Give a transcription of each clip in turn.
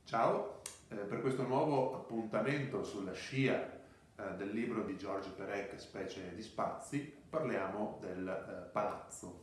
Ciao, per questo nuovo appuntamento sulla scia del libro di Georges Perec, Specie di spazi, parliamo del palazzo.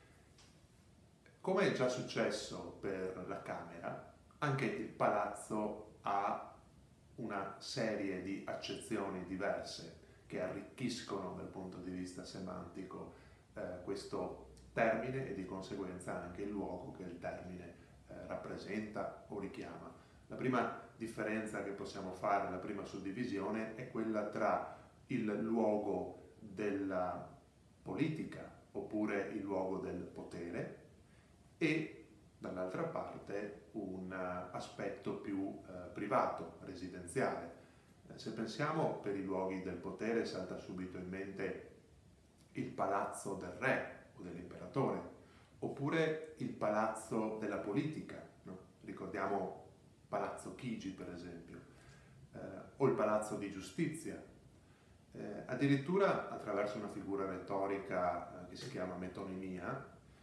Come è già successo per la camera, anche il palazzo ha una serie di accezioni diverse che arricchiscono dal punto di vista semantico questo termine e di conseguenza anche il luogo che il termine rappresenta o richiama. La prima differenza che possiamo fare, la prima suddivisione, è quella tra il luogo della politica oppure il luogo del potere e dall'altra parte un aspetto più privato, residenziale. Se pensiamo per i luoghi del potere salta subito in mente il palazzo del re o dell'imperatore, oppure il palazzo della politica, no? Ricordiamo Palazzo Chigi per esempio, o il Palazzo di Giustizia, addirittura attraverso una figura retorica che si chiama metonimia,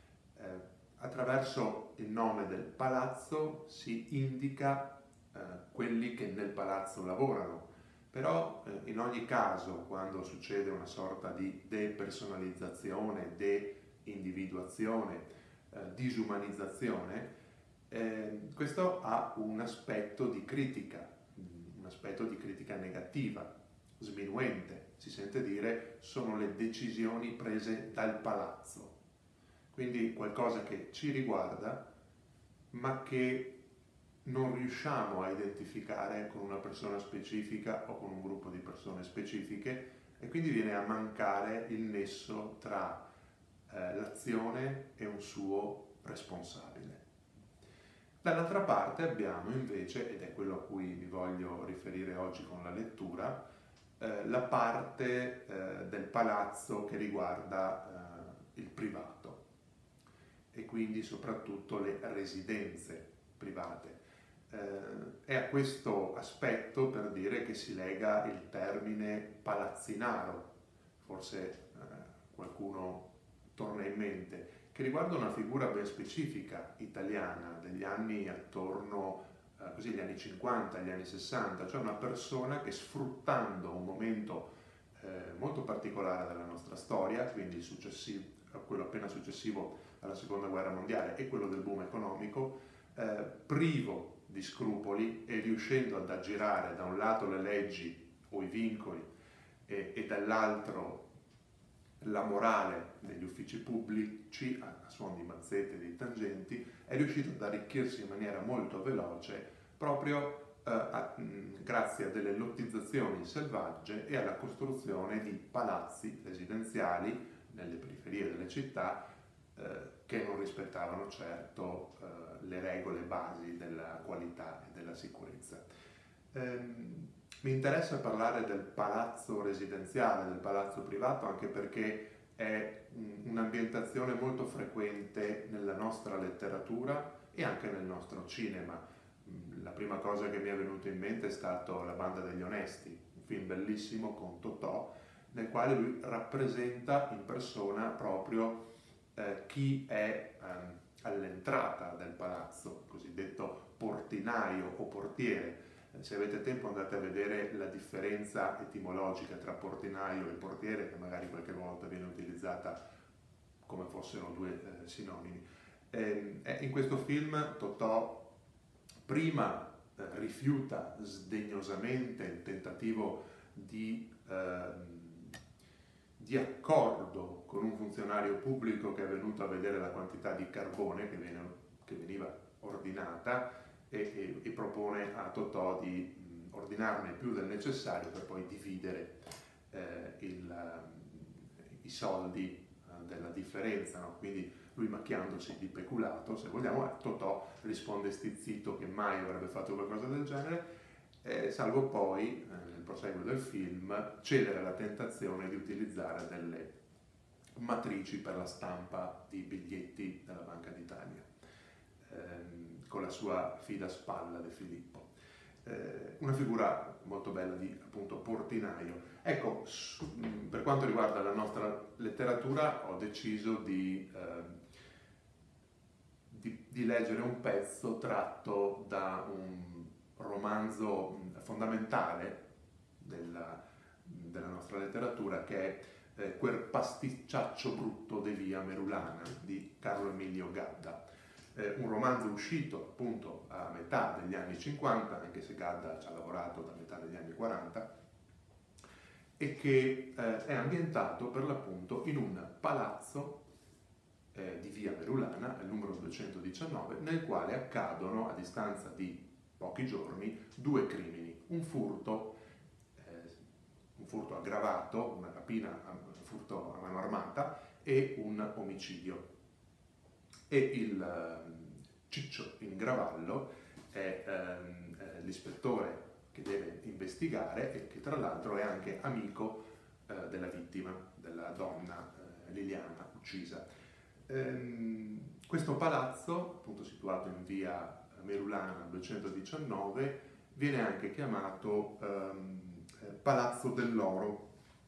attraverso il nome del palazzo si indica quelli che nel palazzo lavorano, però in ogni caso quando succede una sorta di depersonalizzazione, de-individuazione, disumanizzazione, questo ha un aspetto di critica negativa, sminuente, si sente dire sono le decisioni prese dal palazzo, quindi qualcosa che ci riguarda ma che non riusciamo a identificare con una persona specifica o con un gruppo di persone specifiche e quindi viene a mancare il nesso tra l'azione e un suo responsabile. Dall'altra parte abbiamo invece, ed è quello a cui mi voglio riferire oggi con la lettura, la parte del palazzo che riguarda il privato e quindi soprattutto le residenze private. È a questo aspetto per dire che si lega il termine palazzinaro, forse qualcuno torna in mente, che riguarda una figura ben specifica italiana degli anni attorno, così gli anni 50, gli anni 60, cioè una persona che sfruttando un momento molto particolare della nostra storia, quindi quello appena successivo alla seconda guerra mondiale e quello del boom economico, privo di scrupoli e riuscendo ad aggirare da un lato le leggi o i vincoli e dall'altro la morale degli uffici pubblici a suon di mazzette e di tangenti, è riuscito ad arricchirsi in maniera molto veloce proprio grazie a delle lottizzazioni selvagge e alla costruzione di palazzi residenziali nelle periferie delle città che non rispettavano certo le regole basi della qualità e della sicurezza. Mi interessa parlare del palazzo residenziale, del palazzo privato, anche perché è un'ambientazione molto frequente nella nostra letteratura e anche nel nostro cinema. La prima cosa che mi è venuta in mente è stato La banda degli onesti, un film bellissimo con Totò, nel quale lui rappresenta in persona proprio chi è all'entrata del palazzo, cosiddetto portinaio o portiere. Se avete tempo andate a vedere la differenza etimologica tra portinaio e portiere, che magari qualche volta viene utilizzata come fossero due sinonimi. In questo film Totò prima rifiuta sdegnosamente il tentativo di accordo con un funzionario pubblico che è venuto a vedere la quantità di carbone che veniva ordinata e propone a Totò di ordinarne più del necessario per poi dividere i soldi della differenza, no? Quindi lui macchiandosi di peculato, se vogliamo, Totò risponde stizzito che mai avrebbe fatto qualcosa del genere, salvo poi, nel proseguo del film, cedere alla tentazione di utilizzare delle matrici per la stampa di biglietti della Banca d'Italia, con la sua fidaspalla De Filippo. Una figura molto bella di appunto portinaio. Ecco, per quanto riguarda la nostra letteratura ho deciso di leggere un pezzo tratto da un romanzo fondamentale della nostra letteratura, che è Quel pasticciaccio brutto de via Merulana di Carlo Emilio Gadda. Un romanzo uscito appunto a metà degli anni 50, anche se Gadda ci ha lavorato da metà degli anni 40, e che è ambientato per l'appunto in un palazzo di via Merulana, il numero 219, nel quale accadono, a distanza di pochi giorni, due crimini: un furto aggravato, una rapina, un furto a mano armata, e un omicidio. E il Ciccio Ingravallo è l'ispettore che deve investigare e che tra l'altro è anche amico della vittima, della donna Liliana uccisa. Questo palazzo, appunto situato in via Merulana 219, viene anche chiamato Palazzo dell'Oro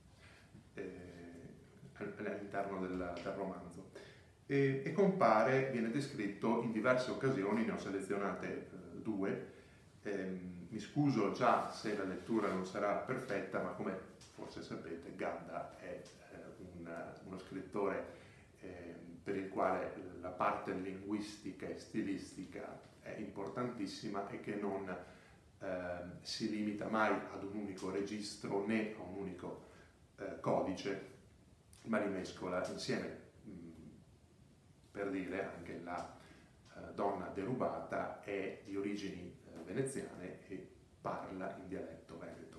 all'interno del romanzo, e compare, viene descritto in diverse occasioni, ne ho selezionate due. Mi scuso già se la lettura non sarà perfetta, ma come forse sapete Gadda è uno scrittore per il quale la parte linguistica e stilistica è importantissima e che non si limita mai ad un unico registro né a un unico codice, ma li mescola insieme. Per dire, anche la donna derubata è di origini veneziane e parla in dialetto veneto.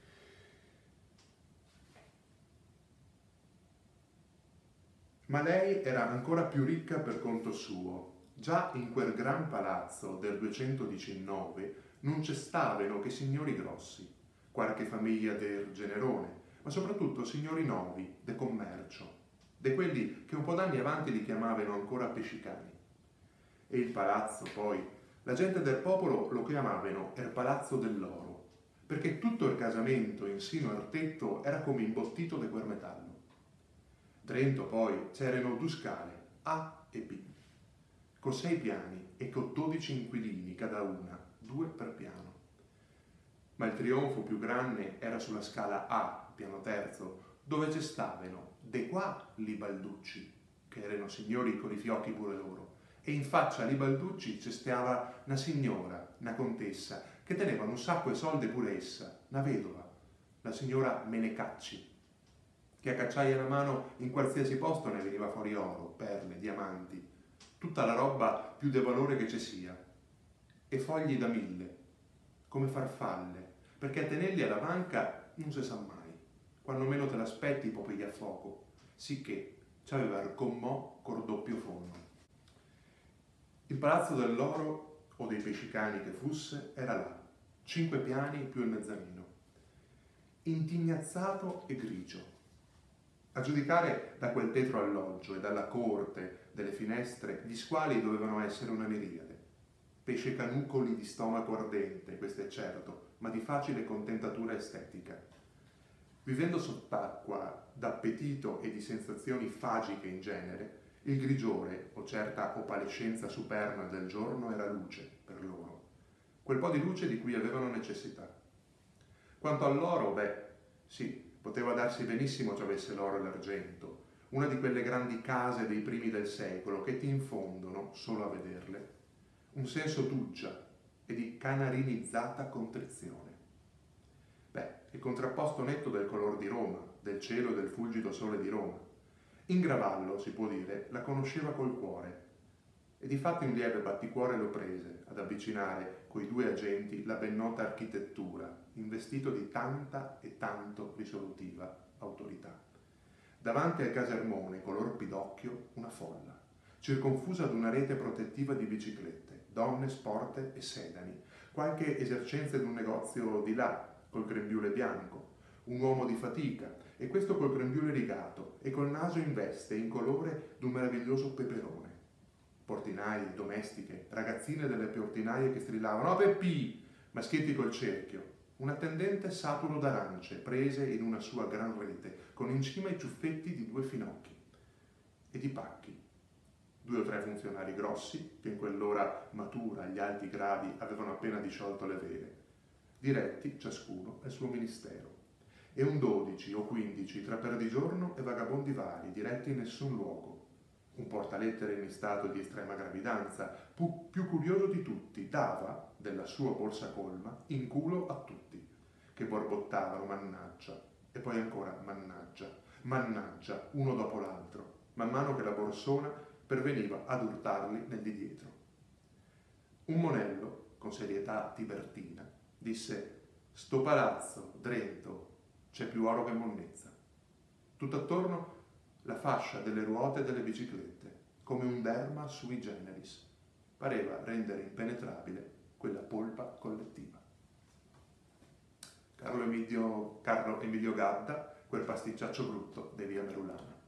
Ma lei era ancora più ricca per conto suo. Già in quel gran palazzo del 219 non ci stavano che signori grossi, qualche famiglia del generone, ma soprattutto signori novi, de commercio, de quelli che un po' d'anni avanti li chiamavano ancora pescicani. E il palazzo, poi, la gente del popolo lo chiamavano il Palazzo dell'Oro, perché tutto il casamento insino al tetto era come imbottito de quel metallo. Dentro poi c'erano due scale, A e B, con 6 piani e con 12 inquilini cada una, 2 per piano. Ma il trionfo più grande era sulla scala A, piano terzo, dove ci stavano de qua li Balducci, che erano signori con i fiocchi pure loro, e in faccia li Balducci ci stava una signora, una contessa, che teneva un sacco di soldi pure essa, una vedova, la signora Menecacci, che a cacciaia la mano in qualsiasi posto ne veniva fuori oro, perle, diamanti, tutta la roba più de valore che ci sia, e fogli da 1000, come farfalle, perché a tenerli alla banca non si sa mai, quando meno te l'aspetti poi piglia a fuoco, sicché c'aveva il commò col doppio fondo. Il Palazzo dell'Oro, o dei pescicani che fosse, era là, 5 piani più il mezzanino, intignazzato e grigio. A giudicare da quel tetro alloggio e dalla corte delle finestre, gli squali dovevano essere una miriade. Pesce canuccoli di stomaco ardente, questo è certo, ma di facile contentatura estetica. Vivendo sott'acqua d'appetito e di sensazioni fagiche in genere, il grigiore, o certa opalescenza superna del giorno, era luce per loro, quel po' di luce di cui avevano necessità. Quanto all'oro, sì, poteva darsi benissimo ci avesse l'oro e l'argento, una di quelle grandi case dei primi del secolo che ti infondono, solo a vederle, un senso d'uggia e di canarinizzata contrizione. Il contrapposto netto del color di Roma, del cielo e del fulgido sole di Roma. Ingravallo, si può dire, la conosceva col cuore, e difatti un lieve batticuore lo prese ad avvicinare coi 2 agenti la ben nota architettura, investito di tanta e tanto risolutiva autorità. Davanti al casermone, color pidocchio, una folla, circonfusa ad una rete protettiva di biciclette, donne, sporte e sedani, qualche esercenza d'un negozio di là, col grembiule bianco, un uomo di fatica, e questo col grembiule rigato e col naso in veste in colore d'un meraviglioso peperone. Portinaie, domestiche, ragazzine delle portinaie che strillavano «Oh Peppì!», maschietti col cerchio, un attendente saturo d'arance prese in una sua gran rete, con in cima i ciuffetti di 2 finocchi, e di pacchi. 2 o 3 funzionari grossi, che in quell'ora matura agli alti gradi avevano appena disciolto le vele, diretti ciascuno al suo ministero, e un 12 o 15 tra perdigiorno e vagabondi vari, diretti in nessun luogo. Un portalettere in stato di estrema gravidanza, più curioso di tutti, dava della sua borsa colma in culo a tutti, che borbottavano mannaggia, e poi ancora mannaggia, mannaggia, uno dopo l'altro, man mano che la borsona perveniva ad urtarli nel di dietro. Un monello, con serietà tibertina, disse: «Sto palazzo, Drento, c'è più oro che monnezza». Tutt'attorno la fascia delle ruote delle biciclette, come un derma sui generis, pareva rendere impenetrabile quella polpa collettiva. Carlo Emilio Gadda, quel pasticciaccio brutto di via Merulana.